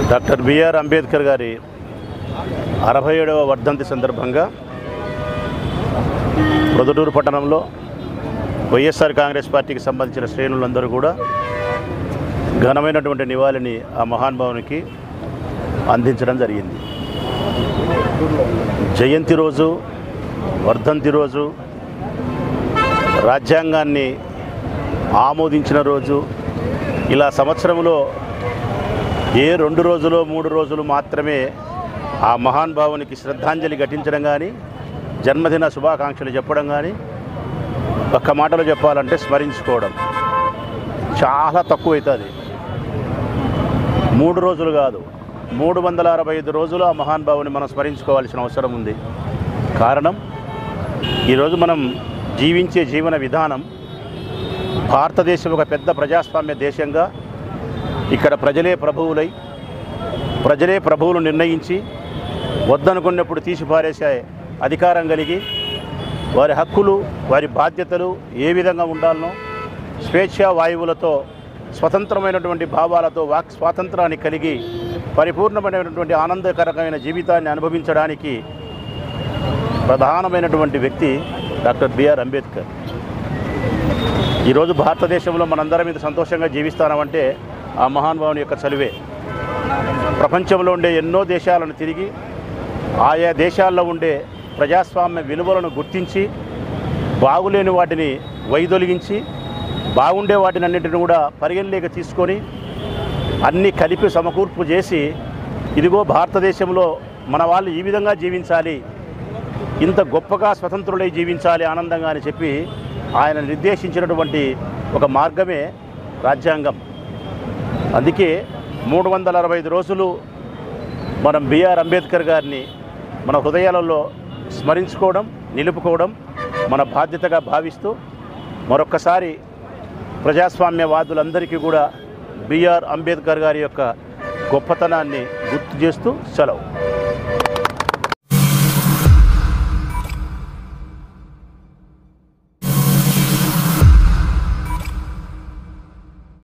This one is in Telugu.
డాక్టర్ బిఆర్ అంబేద్కర్ గారి 67వ వర్ధంతి సందర్భంగా ప్రొద్దుటూరు పట్టణంలో వైఎస్ఆర్ కాంగ్రెస్ పార్టీకి సంబంధించిన శ్రేణులందరూ కూడా ఘనమైనటువంటి నివాళిని ఆ మహానుభావునికి అందించడం జరిగింది. జయంతి రోజు, వర్ధంతి రోజు, రాజ్యాంగాన్ని ఆమోదించిన రోజు, ఇలా సంవత్సరంలో ఏ 2 రోజులు 3 రోజులు మాత్రమే ఆ మహానుభావునికి శ్రద్ధాంజలి ఘటించడం కానీ, జన్మదిన శుభాకాంక్షలు చెప్పడం కానీ, ఒక్క మాటలో చెప్పాలంటే స్మరించుకోవడం చాలా తక్కువ అవుతుంది. 3 రోజులు కాదు, 365 రోజులు ఆ మహానుభావుని మనం స్మరించుకోవాల్సిన అవసరం ఉంది. కారణం, ఈరోజు మనం జీవించే జీవన విధానం భారతదేశం ఒక పెద్ద ప్రజాస్వామ్య దేశంగా, ఇక్కడ ప్రజలే ప్రభువులై, ప్రజలే ప్రభువులు నిర్ణయించి వద్దనుకున్నప్పుడు తీసిపారేసే అధికారం కలిగి, వారి హక్కులు, వారి బాధ్యతలు ఏ విధంగా ఉండాలనో స్వేచ్ఛా వాయువులతో, స్వతంత్రమైనటువంటి భావాలతో వాక్ స్వాతంత్రాన్ని కలిగి పరిపూర్ణమైనటువంటి ఆనందకరమైన జీవితాన్ని అనుభవించడానికి ప్రధానమైనటువంటి వ్యక్తి డాక్టర్ బిఆర్ అంబేద్కర్. ఈరోజు భారతదేశంలో మనందరం మీద సంతోషంగా జీవిస్తామంటే ఆ మహానుభావుని యొక్క చలువే. ప్రపంచంలో ఉండే ఎన్నో దేశాలను తిరిగి ఆయా దేశాల్లో ఉండే ప్రజాస్వామ్య విలువలను గుర్తించి, బాగులేని వాటిని వైదొలిగించి, బాగుండే వాటిని అన్నింటిని కూడా పరిగణలోకి తీసుకొని అన్నీ కలిపి సమకూర్పు చేసి, ఇదిగో భారతదేశంలో మన వాళ్ళు ఈ విధంగా జీవించాలి, ఇంత గొప్పగా స్వతంత్రులై జీవించాలి ఆనందంగా అని చెప్పి ఆయన నిర్దేశించినటువంటి ఒక మార్గమే రాజ్యాంగం. అందుకే 365 రోజులు మనం బిఆర్ అంబేద్కర్ గారిని మన హృదయాలలో స్మరించుకోవడం, నిలుపుకోవడం మన బాధ్యతగా భావిస్తూ, మరొక్కసారి ప్రజాస్వామ్యవాదులందరికీ కూడా బిఆర్ అంబేద్కర్ గారి యొక్క గొప్పతనాన్ని గుర్తు చేస్తూ సెలవు.